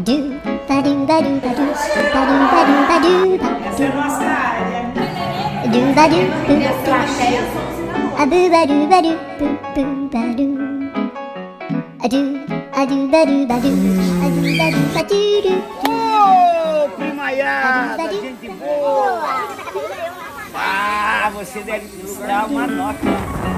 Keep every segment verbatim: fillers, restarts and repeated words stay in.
Adu, badu, badu, badu, badu, badu, badu, Essa é a nossa área. badu, badu, Minha plateia abu, badu, badu, bu, bu, badu. Adu, adu, badu, badu, adu, badu, badu, du. Ô, primaiada, gente boa! Ah, você deve dar uma nota.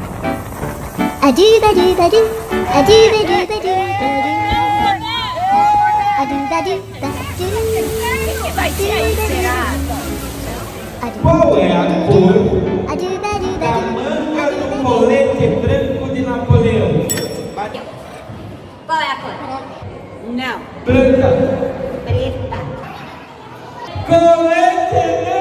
Adu, badu, badu, adu, badu, badu, badu. Adu, badu, badu. Que vai ser aí, será? Qual é a cor Adu, badu, da badu, manga adu, do badu. colete branco de Napoleão? Qual é a cor? Não. Branca. Preta. Colete branco!